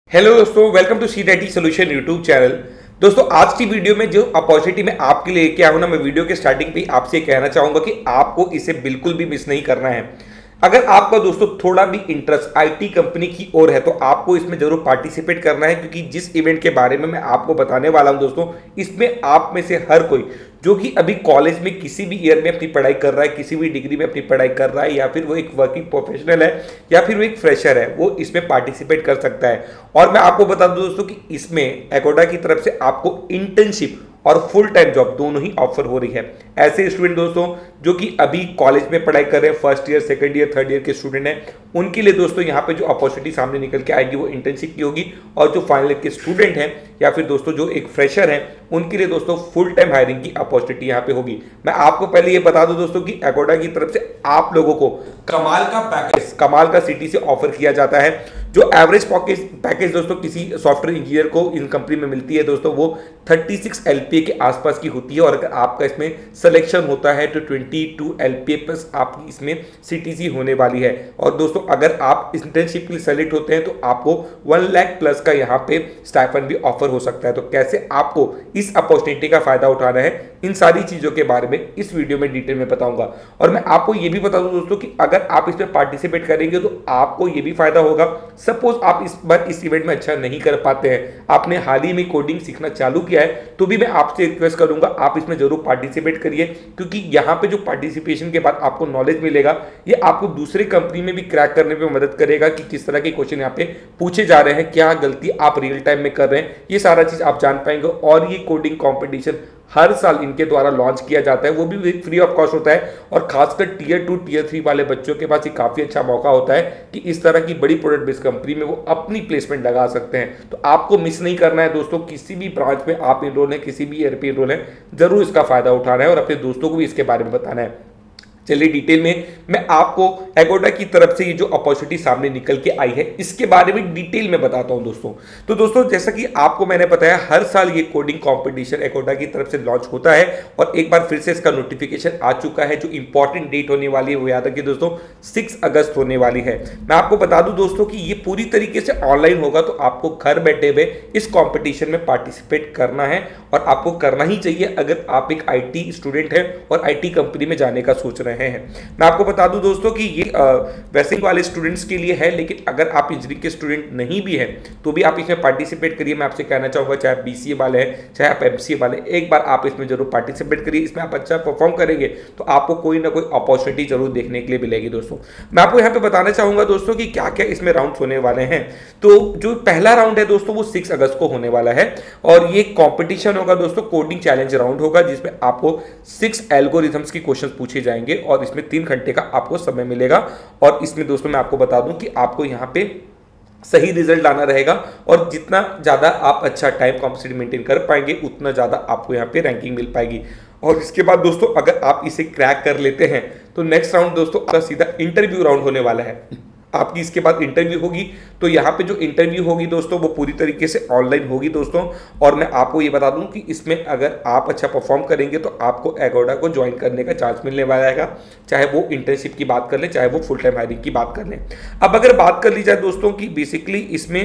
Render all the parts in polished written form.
Hello दोस्तों, welcome to seat IT solution YouTube channel. दोस्तों, आज की वीडियो में जो अपॉर्चुनिटी मैं आपके लिए लेके आया हूं ना, मैं वीडियो के स्टार्टिंग पे आपसे कहना चाहूंगा कि आपको इसे बिल्कुल भी मिस नहीं करना है। अगर आपका दोस्तों थोड़ा भी इंटरेस्ट आईटी कंपनी की ओर है तो आपको इसमें जरूर पार्टिसिपेट करना है, क्योंकि जिस इवेंट के बारे में मैं आपको बताने वाला हूं दोस्तों, इसमें आप में से हर कोई जो कि अभी कॉलेज में किसी भी ईयर में अपनी पढ़ाई कर रहा है, किसी भी डिग्री में अपनी पढ़ाई कर रहा है, या फिर वो एक वर्किंग प्रोफेशनल है या फिर वो एक फ्रेशर है, वो इसमें पार्टिसिपेट कर सकता है। और मैं आपको बता दूं दोस्तों कि इसमें एकोडा की तरफ से आपको इंटर्नशिप और फुल टाइम जॉब दोनों ही ऑफर हो रही है। ऐसे स्टूडेंट दोस्तों जो कि अभी कॉलेज में पढ़ाई कर रहे हैं, first year, second year, third year के स्टूडेंट हैं, उनके लिए दोस्तों यहाँ पे जो अपॉर्चुनिटी सामने निकल के आएगी वो इंटर्नशिप की होगी। और जो फाइनल ईयर के स्टूडेंट हैं या फिर दोस्तों जो एक फ्रेशर हैं, उनके लिए दोस्तों फुल टाइम हायरिंग की अपॉर्चुनिटी यहाँ पे होगी। मैं आपको पहले ये बता दूं दोस्तों कि एकोडा की तरफ से आप लोगों को कमाल का पैकेज, कमाल का सिटी से ऑफर किया जाता है। जो एवरेज पैकेज दोस्तों किसी सॉफ्टवेयर इंजीनियर को इन कंपनी में मिलती है दोस्तों, वो 36 LPA के आसपास की होती है। और अगर आपका इसमें सिलेक्शन होता है तो 22 LPA प्लस आपकी इसमें CTC होने वाली है। और दोस्तों अगर आप इंटर्नशिप के लिए सेलेक्ट होते हैं तो आपको 1 लाख प्लस का यहाँ पे स्टाइपेंड भी ऑफर हो सकता है। तो कैसे आपको इस अपॉर्चुनिटी का फायदा उठाना है, इन सारी चीजों के बारे में इस वीडियो में डिटेल में बताऊंगा। और मैं आपको ये भी बता दूं दोस्तों कि अगर आप इसमें पार्टिसिपेट करेंगे तो आपको ये भी फायदा होगा। सपोज आप इस बार इस इवेंट में अच्छा नहीं कर पाते हैं, आपने हाल ही में कोडिंग सीखना चालू किया है, तो भी मैं आपसे रिक्वेस्ट करूंगा आप इसमें जरूर पार्टिसिपेट करिए, क्योंकि यहाँ पे जो पार्टिसिपेशन के बाद आपको नॉलेज मिलेगा ये आपको दूसरे कंपनी में भी क्रैक करने में मदद करेगा कि किस तरह के क्वेश्चन यहाँ पे पूछे जा रहे हैं, क्या गलती आप रियल टाइम में कर रहे हैं, ये सारा चीज आप जान पाएंगे। और ये कोडिंग कॉम्पिटिशन हर साल इनके द्वारा लॉन्च किया जाता है, वो भी फ्री ऑफ कॉस्ट होता है। और खासकर टियर 2 टियर 3 वाले बच्चों के पास ये काफी अच्छा मौका होता है कि इस तरह की बड़ी प्रोडक्ट बेस्ड कंपनी में वो अपनी प्लेसमेंट लगा सकते हैं। तो आपको मिस नहीं करना है दोस्तों, किसी भी ब्रांच में आप इनरोल हैं, किसी भी ईयर पे इनरोल हैं, जरूर इसका फायदा उठाना है और अपने दोस्तों को भी इसके बारे में बताना है। चलिए डिटेल में मैं आपको एकोडा की तरफ से ये जो अपॉर्चुनिटी सामने निकल के आई है इसके बारे में डिटेल में बताता हूं दोस्तों। तो दोस्तों जैसा कि आपको मैंने बताया, हर साल ये कोडिंग कंपटीशन एकोडा की तरफ से लॉन्च होता है और एक बार फिर से इसका नोटिफिकेशन आ चुका है। जो इंपॉर्टेंट डेट होने वाली है वो याद रखिए दोस्तों, 6 अगस्त होने वाली है। मैं आपको बता दूं दोस्तों कि ये पूरी तरीके से ऑनलाइन होगा, तो आपको घर बैठे हुए इस कॉम्पिटिशन में पार्टिसिपेट करना है और आपको करना ही चाहिए अगर आप एक IT स्टूडेंट हैं और IT कंपनी में जाने का सोच रहे हैं। मैं आपको बता दूं दोस्तों कि ये वैसे वाले स्टूडेंट्स के लिए है, लेकिन अगर आप इंजीनियरिंग के स्टूडेंट नहीं भी हैं तो भी आप इसमें पार्टिसिपेट करिए। मैं आपसे कहना चाहूंगा, चाहे आप BCA वाले हैं, चाहे आप MCA वाले, एक बार आप इसमें जरूर पार्टिसिपेट करिए। इसमें आप अच्छा परफॉर्म करेंगे तो आपको कोई ना कोई अपॉर्चुनिटी जरूर देखने के लिए मिलेगी दोस्तों। मैं आपको यहाँ पे बताना चाहूंगा दोस्तों कि क्या क्या इसमें राउंड होने वाले हैं। तो जो पहला राउंड है दोस्तों वो 6 अगस्त को होने वाला है और ये कॉम्पिटिशन होगा दोस्तों, कोडिंग चैलेंज राउंड होगा, जिसमें आपको 6 एल्गोरिथम्स के क्वेश्चन पूछे जाएंगे और इसमें 3 घंटे का आपको समय मिलेगा। और इसमें दोस्तों मैं आपको बता दूं कि आपको यहाँ पे सही रिजल्ट लाना रहेगा और जितना ज़्यादा आप अच्छा टाइम कॉम्पिटिशन मेंटेन कर पाएंगे उतना ज़्यादा आपको यहाँ पे रैंकिंग मिल पाएगी। और इसके बाद दोस्तों अगर आप इसे क्रैक कर लेते हैं तो नेक्स्ट राउंड दोस्तों आपका सीधा इंटरव्यू राउंड होने वाला है। आपकी इसके बाद इंटरव्यू होगी, तो यहाँ पे जो इंटरव्यू होगी दोस्तों वो पूरी तरीके से ऑनलाइन होगी दोस्तों। और मैं आपको ये बता दूं कि इसमें अगर आप अच्छा परफॉर्म करेंगे तो आपको एकोडा को ज्वाइन करने का चांस मिलने वाला है, चाहे वो इंटर्नशिप की बात कर लें, चाहे वो फुल टाइम हायरिंग की बात कर लें। अब अगर बात कर ली जाए दोस्तों कि बेसिकली इसमें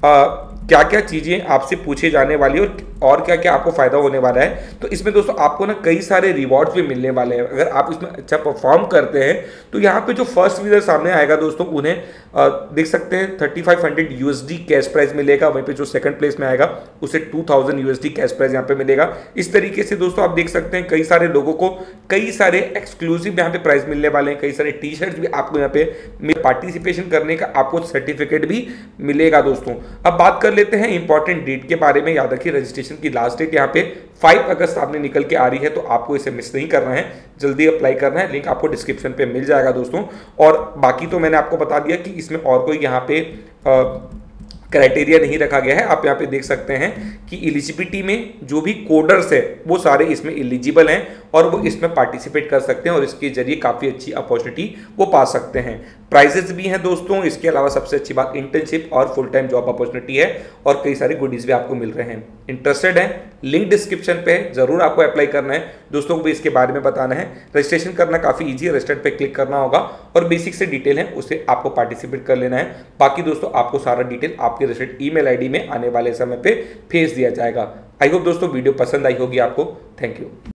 क्या क्या चीज़ें आपसे पूछे जाने वाली है और क्या क्या आपको फायदा होने वाला है, तो इसमें दोस्तों आपको ना कई सारे रिवॉर्ड्स भी मिलने वाले हैं। अगर आप इसमें अच्छा परफॉर्म करते हैं तो यहाँ पे जो फर्स्ट विनर सामने आएगा दोस्तों, उन्हें देख सकते हैं 3500 USD कैश प्राइज मिलेगा। वहीं पे जो सेकंड प्लेस में आएगा उसे 2000 USD कैश प्राइज यहाँ पे मिलेगा। इस तरीके से दोस्तों आप देख सकते हैं कई सारे लोगों को कई सारे एक्सक्लूसिव यहाँ पे प्राइज मिलने वाले हैं, कई सारे T-शर्ट्स भी आपको यहाँ पे पार्टिसिपेशन करने का आपको सर्टिफिकेट भी मिलेगा दोस्तों। अब बात कर लेते हैं इंपॉर्टेंट डेट के बारे में। याद रखिए रजिस्ट्रेशन की लास्ट डेट यहाँ पे 5 अगस्त सामने निकल के आ रही है, तो आपको इसे मिस नहीं करना है, जल्दी अप्लाई करना है। लिंक आपको डिस्क्रिप्शन पे मिल जाएगा दोस्तों। और बाकी तो मैंने आपको बता दिया कि इसमें और कोई यहाँ पे क्राइटेरिया नहीं रखा गया है। आप यहाँ पे देख सकते हैं कि एलिजिबिलिटी में जो भी कोडर्स है वो सारे इसमें एलिजिबल हैं और वो इसमें पार्टिसिपेट कर सकते हैं और इसके जरिए काफ़ी अच्छी अपॉर्चुनिटी वो पा सकते हैं। प्राइजेस भी हैं दोस्तों। इसके अलावा सबसे अच्छी बात इंटर्नशिप और फुल टाइम जॉब अपॉर्चुनिटी है और कई सारे गुडीज भी आपको मिल रहे हैं। इंटरेस्टेड है, लिंक डिस्क्रिप्शन पे है, जरूर आपको अप्लाई करना है। दोस्तों को भी इसके बारे में बताना है। रजिस्ट्रेशन करना काफी ईजी है, रजिस्टर्ड पे क्लिक करना होगा और बेसिक से डिटेल है उसे आपको पार्टिसिपेट कर लेना है। बाकी दोस्तों आपको सारा डिटेल आपके रजिस्टर्ड ईमेल आईडी में आने वाले समय पे भेज दिया जाएगा। आई होप दोस्तों वीडियो पसंद आई होगी आपको। Thank you.